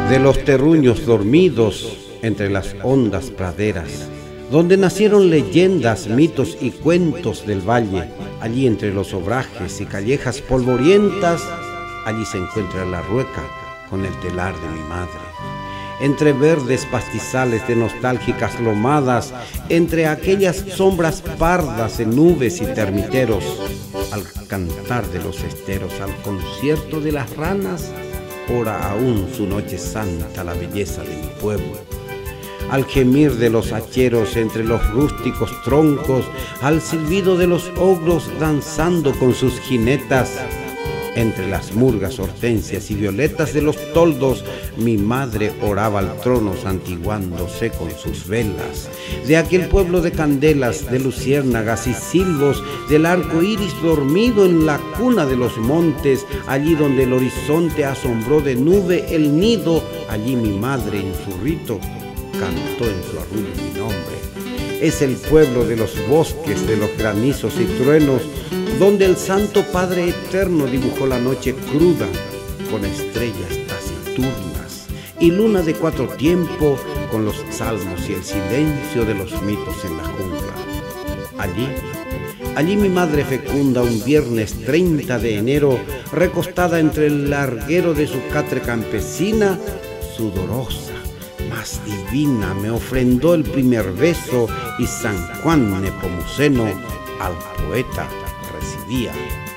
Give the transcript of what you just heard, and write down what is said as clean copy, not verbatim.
de los terruños dormidos entre las hondas praderas, donde nacieron leyendas, mitos y cuentos del valle. Allí entre los obrajes y callejas polvorientas, allí se encuentra la rueca con el telar de mi madre. Entre verdes pastizales de nostálgicas lomadas, entre aquellas sombras pardas en nubes y termiteros, al cantar de los esteros, al concierto de las ranas, ora aún su noche santa la belleza de mi pueblo. Al gemir de los hacheros entre los rústicos troncos, al silbido de los ogros danzando con sus jinetas, entre las murgas, hortensias y violetas de los toldos, mi madre oraba al trono santiguándose con sus velas. De aquel pueblo de candelas, de luciérnagas y silbos, del arco iris dormido en la cuna de los montes, allí donde el horizonte asombró de nube el nido, allí mi madre en su rito cantó en su arrullo mi nombre. Es el pueblo de los bosques, de los granizos y truenos, donde el Santo Padre Eterno dibujó la noche cruda con estrellas taciturnas y luna de cuatro tiempos con los salmos y el silencio de los mitos en la jungla. Allí mi madre fecunda un viernes 30 de enero, recostada entre el larguero de su catre campesina, sudorosa, más divina, me ofrendó el primer beso y San Juan Nepomuceno al poeta recibía